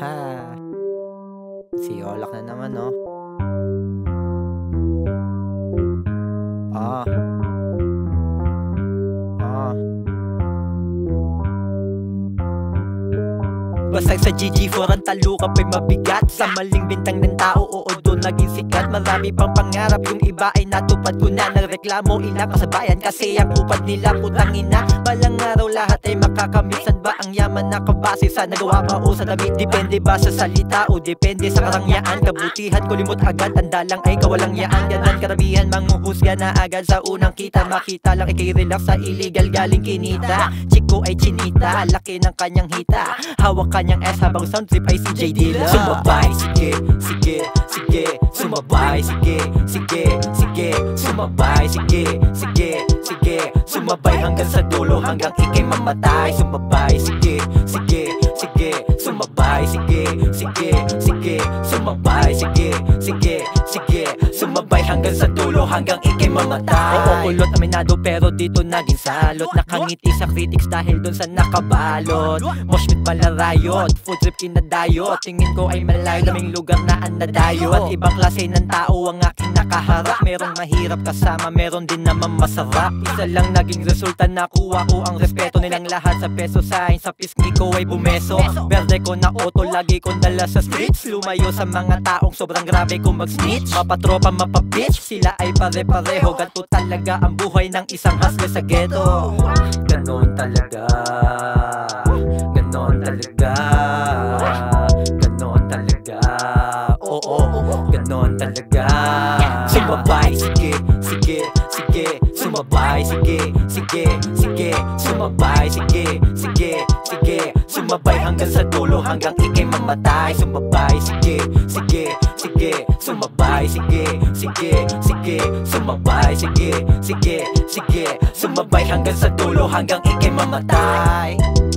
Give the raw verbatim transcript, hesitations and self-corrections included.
Haha. Si Olak na naman, no? Ah. Ah. Basag sa G G four ang talukap ay mabigat. Sa maling bintang ng tao, oo doon naging sikat. Marami pang pangarap, yung iba ay natupad ko na. Nagreklamo ina kasabayan kasi ang upad nila putang ina. Balang araw lahat ay makakamit. San ba ang yaman na kabase sa nagawa pa o sa damit? Depende ba sa salita o depende sa karangyaan? Kabutihan ko limot agad, ang dalang ay kawalang yaan. Ganan karamihan manghuhusga na agad sa unang kita. Makita lang ikirelax sa illegal galing kinita. Chiko ay chinita, laki ng kanyang hita. Hawak kanyang S habang sound trip ay si J Dilla. Sumabay, sige, sige, sige. Sumabay, sige, sige, sige. Sumabay, sige, sige, sige. Sumabay hanggang sa dulo, hanggang ikay mamatay. Sumabay, sige, sige, sige. Sumabay, sige, sige, sige. Sumabay, sige, sige, sige. Sumabay hanggang sa dulo, hanggang ikay mamatay. Oo, kulot, aminado pero dito naging salot. Nakangiti sa critics dahil dun sa nakabalot. Moshpit malarayot, food trip kinadayot. Tingin ko ay malayo, daming lugar na andadayo. At ibang klase ng tao ang aking nakaharap. Merong mahirap kasama, meron din naman masarap. Isa lang naging resulta, nakuha ko ang respeto nilang lahat. Sa peso sign, sa pisngi ko ay bumeso. Berde ko na auto, lagi kong dala sa streets. Lumayo sa mga taong sobrang grabe kung mag-snitch. Mapatropa, mapabitch, sila ay pare-pareho. Ganto talaga ang buhay ng isang hustler sa ghetto. Ganon talaga, ganon talaga, ganon talaga. Oo, ganon talaga. Sumabay, sige, sige, sige. Sumabay, sige, sige, sige. Sumabay, sige, sige, sige. Sumabay hanggang sa dulo, hanggang ikay mamatay. Sumabay, sige, sige, sige. Sumabay, sige, sige, sige. Sumabay, sige, sige, sige. Sumabay hanggang sa dulo, hanggang ikay mamatay.